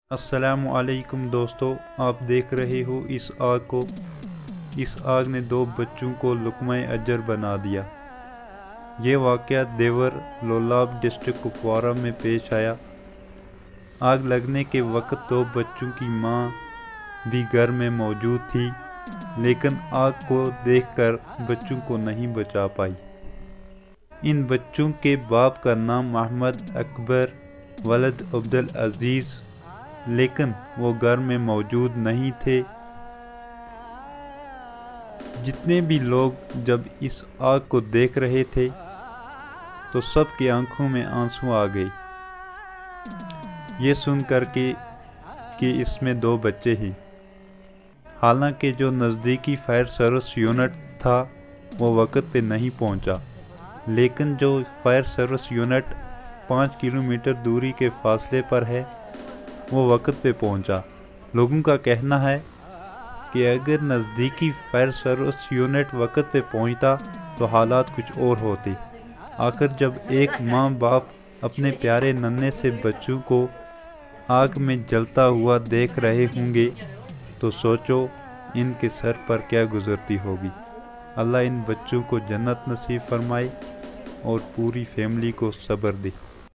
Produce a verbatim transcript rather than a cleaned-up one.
السلام علیکم دوستو، آپ دیکھ رہے ہو اس آگ کو۔ اس آگ نے دو بچوں کو لقمہ اجر بنا دیا۔ یہ واقعہ دیور لولاب ڈسٹرکٹ کپوارہ میں پیش آیا۔ آگ لگنے کے وقت دو بچوں کی ماں بھی گھر میں موجود تھی، لیکن آگ کو دیکھ کر بچوں کو نہیں بچا پائی۔ ان بچوں کے باپ کا نام محمد اکبر ولد عبدالعزیز، لیکن وہ گھر میں موجود نہیں تھے۔ جتنے بھی لوگ جب اس آگ کو دیکھ رہے تھے تو سب کی آنکھوں میں آنسو آ گئے، یہ سن کر کے کہ اس میں دو بچے ہیں۔ حالانکہ جو نزدیکی فائر سروس یونٹ تھا وہ وقت پہ نہیں پہنچا، لیکن جو فائر سروس یونٹ پانچ کلومیٹر دوری کے فاصلے پر ہے وہ وقت پہ پہنچا۔ لوگوں کا کہنا ہے کہ اگر نزدیکی فائر سروس یونٹ وقت پہ پہنچتا تو حالات کچھ اور ہوتے۔ آخر جب ایک ماں باپ اپنے پیارے ننھے سے بچوں کو آگ میں جلتا ہوا دیکھ رہے ہوں گے تو سوچو ان کے سر پر کیا گزرتی ہوگی۔ اللہ ان بچوں کو جنت نصیب فرمائے اور پوری فیملی کو صبر دے۔